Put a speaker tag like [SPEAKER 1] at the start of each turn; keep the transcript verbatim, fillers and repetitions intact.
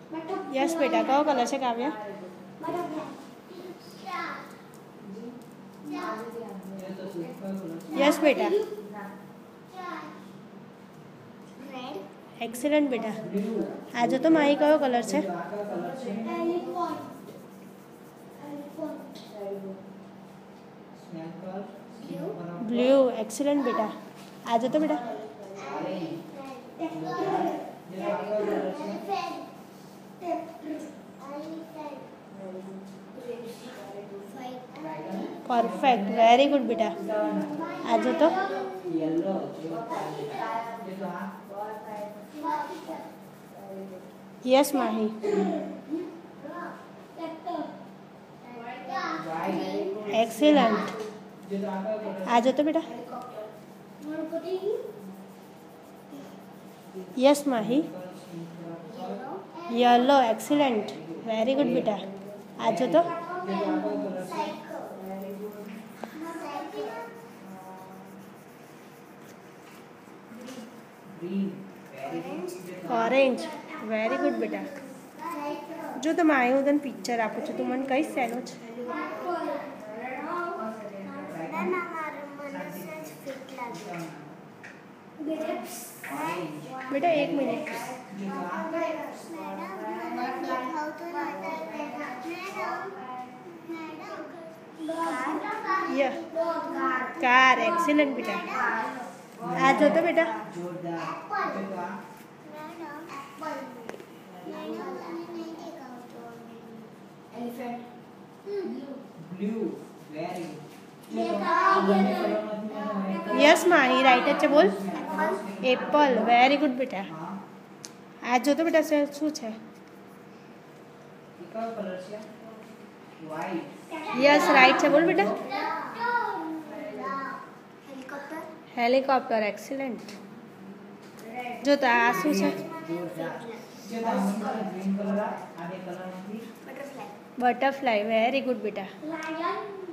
[SPEAKER 1] Yes बेटा कयो colour है काव्या? यस बेटा एक्सीलेंट बेटा आज तो माही कयो कलर है? ब्लू एक्सीलेंट बेटा आज तो बेटा परफेक्ट वेरी गुड बेटा आज तो यस माही एक्सीलेंट आज तो बेटा yes Mahi yellow excellent very good बेटा आज तो ऑरेंज वेरी गुड बेटा जो तुम आए हो पिक्चर आपू छो तो मन कई सेनो छे बेटा एक मिनट या कार एक्सीलेंट बेटा आज जो तो बेटा यस माही राइट अच्छे बोल एप्पल वेरी गुड बेटा आज जो तो बेटा शू है यस राइट है बोल बेटा हेलिकॉप्टर एक्सीलेंट जो तो आ शू है बटरफ्लाई वेरी गुड बेटा